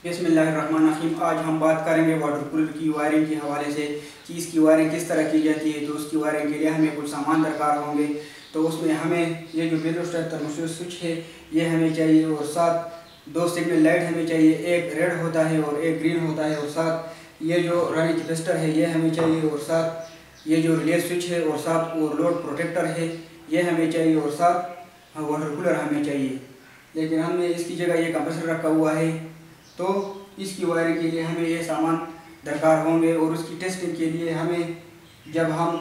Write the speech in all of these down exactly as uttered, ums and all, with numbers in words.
बिस्मिल्लाहिर्रहमानिर्रहीम। आज हम बात करेंगे वाटर कूलर की वायरिंग के हवाले से कि इसकी वायरिंग किस तरह की जाती है। तो उसकी वायरिंग के लिए हमें कुछ सामान दरकार होंगे। तो उसमें हमें ये जो बेलोस्टैट थर्मोस्टेट स्विच है ये हमें चाहिए, और साथ दो सिग्नल लाइट हमें चाहिए, एक रेड होता है और एक ग्रीन होता है, और साथ ये जो रनिंग कैपेसिटर है ये हमें चाहिए, और साथ ये जो रिले स्विच है, और साथ और लोड प्रोटेक्टर है ये हमें चाहिए, और साथ वाटर कूलर हमें चाहिए। लेकिन हमने इसकी जगह ये कंप्रेसर रखा हुआ है, तो इसकी वायरिंग के लिए हमें ये सामान दरकार होंगे। और उसकी टेस्टिंग के लिए हमें, जब हम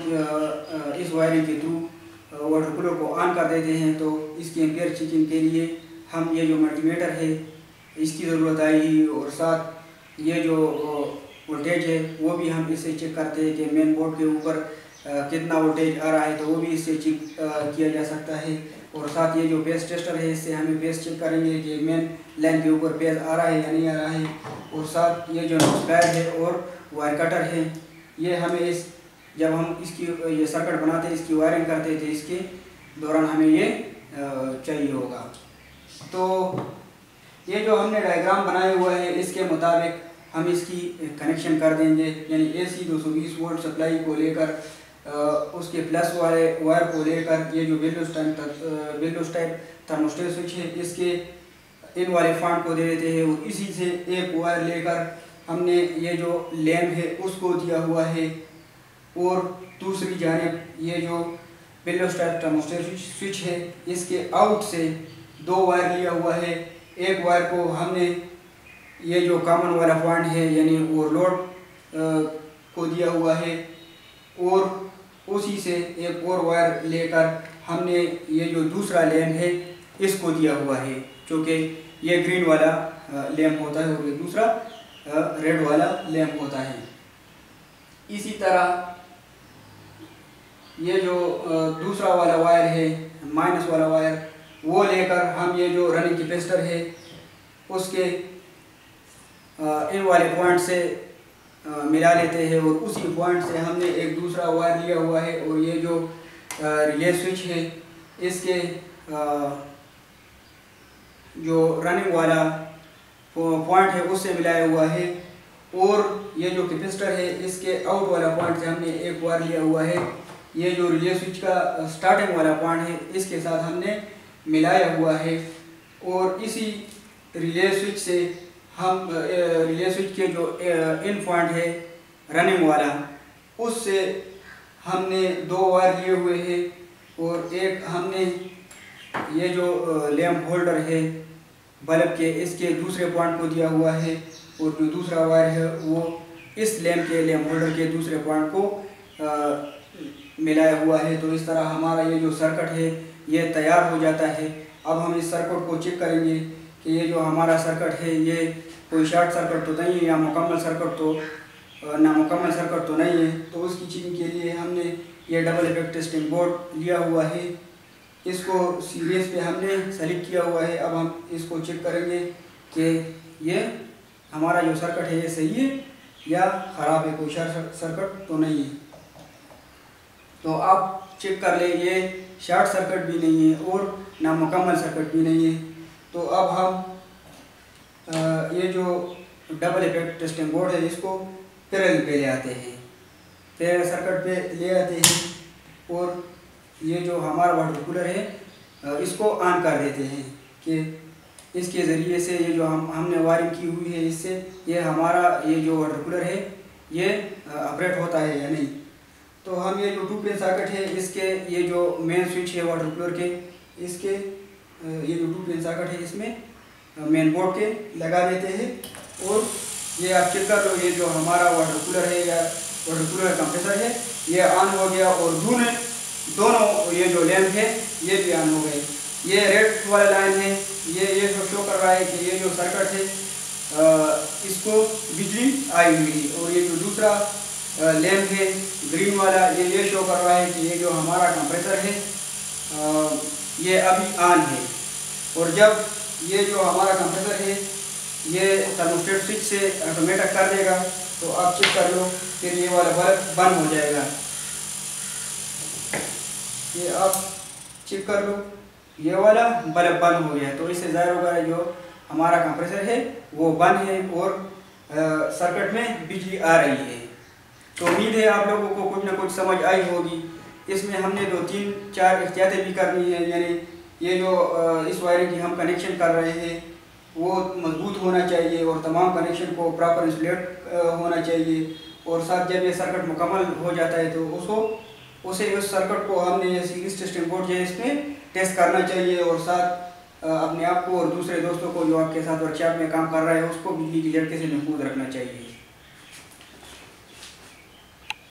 इस वायरिंग के थ्रू वाटर कूलर को ऑन कर देते हैं, तो इसकी एम्पियर चेकिंग के लिए हम ये जो मल्टीमीटर है इसकी ज़रूरत आएगी, और साथ ये जो वोल्टेज है वो भी हम इससे चेक करते हैं कि मेन बोर्ड के ऊपर कितना वोल्टेज आ रहा है, तो वो भी इससे चेक किया जा सकता है। और साथ ये जो पेज टेस्टर है इससे हमें पेज चेक करेंगे कि मेन लाइन के ऊपर पेज आ रहा है या नहीं आ रहा है। और साथ ये जो नोजपैड है और वायर कटर है ये हमें इस जब हम इसकी ये सर्किट बनाते हैं, इसकी वायरिंग करते थे, इसके दौरान हमें ये चाहिए होगा। तो ये जो हमने डायग्राम बनाया हुआ है इसके मुताबिक हम इसकी कनेक्शन कर देंगे, यानी एसी दो सौ बीस वोल्ट सप्लाई को लेकर उसके प्लस वाले वायर को लेकर ये जो बेलोस्टैट बेलोस्टैट थर्मोस्टेट स्विच है इसके इन वाले फॉन्ट को दे देते हैं, और इसी से एक वायर लेकर हमने ये जो लैम्प है उसको दिया हुआ है, और दूसरी जानिब ये जो बेलोस्टैट थर्मोस्टेट स्विच है इसके आउट से दो वायर लिया हुआ है। एक वायर को हमने ये जो कॉमन वाला पॉइंट है यानी ओवरलोड को दिया हुआ है, और उसी से एक और वायर लेकर हमने ये जो दूसरा लैम्प है इसको दिया हुआ है, जो कि ये ग्रीन वाला लैम्प होता है और ये दूसरा रेड वाला लैम्प होता है। इसी तरह ये जो दूसरा वाला वायर है माइनस वाला वायर, वो लेकर हम ये जो रनिंग कैपेसिटर है उसके इन वाले पॉइंट से मिला लेते हैं, और उसी पॉइंट से हमने एक दूसरा वायर लिया हुआ है, और ये जो रिले स्विच है इसके जो रनिंग वाला पॉइंट है उससे मिलाया हुआ है, और ये जो कैपेसिटर है इसके आउट वाला पॉइंट से हमने एक वायर लिया हुआ है। ये जो रिले स्विच का स्टार्टिंग वाला पॉइंट है इसके साथ हमने मिलाया हुआ है, और इसी रिले स्विच से हम रिले स्विच के जो इन पॉइंट है रनिंग वाला उससे हमने दो वायर लिए हुए हैं, और एक हमने ये जो लैम्प होल्डर है बल्ब के इसके दूसरे पॉइंट को दिया हुआ है, और जो दूसरा वायर है वो इस लैम्प के लैम्प होल्डर के दूसरे पॉइंट को आ, मिलाया हुआ है। तो इस तरह हमारा ये जो सर्किट है ये तैयार हो जाता है। अब हम इस सर्किट को चेक करेंगे कि ये जो हमारा सर्किट है ये कोई शॉर्ट सर्किट तो नहीं है, या मुकम्मल सर्किट तो ना मुकम्मल सर्किट तो नहीं है। तो उसकी चेकिंग के लिए हमने ये डबल इफेक्ट टेस्टिंग बोर्ड लिया हुआ है, इसको सीरीज पे हमने सेलेक्ट किया हुआ है। अब हम इसको चेक करेंगे कि ये हमारा जो सर्किट है ये सही है या ख़राब है, कोई शॉर्ट सर्किट तो नहीं है। तो आप चेक कर ले, ये शॉर्ट सर्किट भी नहीं है और ना मुकम्मल सर्किट भी नहीं है। तो अब हम आ, ये जो डबल इफेक्ट टेस्टिंग बोर्ड है इसको पैरेलल पे ले आते हैं, पैरेलल सर्किट पे ले आते हैं, और ये जो हमारा वाटर कूलर है इसको ऑन कर देते हैं कि इसके ज़रिए से ये जो हम हमने वायरिंग की हुई है इससे ये हमारा ये जो वाटर कूलर है ये ऑपरेट होता है या नहीं। तो हम ये जो टू पिन सर्किट है इसके ये जो मेन स्विच है वाटर कूलर के इसके ये जो टू पिन सर्किट है इसमें मेन बोर्ड के लगा देते हैं, और ये आप चेक कर लो, ये जो हमारा वाटर कूलर है या वाटर कूलर कंप्रेसर है ये ऑन हो गया, और दोनों दोनों ये जो लैम्प है ये भी ऑन हो गए। ये रेड वाला लाइन है ये ये जो शो कर रहा है कि ये जो सर्किट है आ, इसको बिजली आई हुई है, और ये जो दूसरा लैम्प है ग्रीन वाला ये ये शो कर रहा है कि ये जो हमारा कंप्रेसर है आ, ये अभी ऑन है। और जब ये जो हमारा कंप्रेसर है ये थर्मोस्टेट स्विच से ऑटोमेटिक कर देगा, तो आप चेक कर लो, फिर ये वाला बल्ब बंद हो जाएगा। ये आप चेक कर लो, ये वाला बल्ब बंद हो गया। तो इससे ज़ाहिर होगा जो हमारा कंप्रेसर है वो बंद है और सर्किट में बिजली आ रही है। तो उम्मीद है आप लोगों को कुछ ना कुछ समझ आई होगी। इसमें हमने दो तीन चार एहतियातें भी करनी है, यानी ये जो इस वायरिंग की हम कनेक्शन कर रहे हैं वो मजबूत होना चाहिए और तमाम कनेक्शन को प्रॉपर इंसुलेट होना चाहिए। और साथ जब ये सर्किट मुकम्मल हो जाता है तो उसको उसे उस सर्किट को हमने सीरीज टेस्टिंग बोर्ड जो है इसमें टेस्ट करना चाहिए और साथ अपने आप को और दूसरे दोस्तों को जो आपके साथ वर्कशॉप में काम कर रहा है उसको बिजली की झटके से महफूज रखना चाहिए।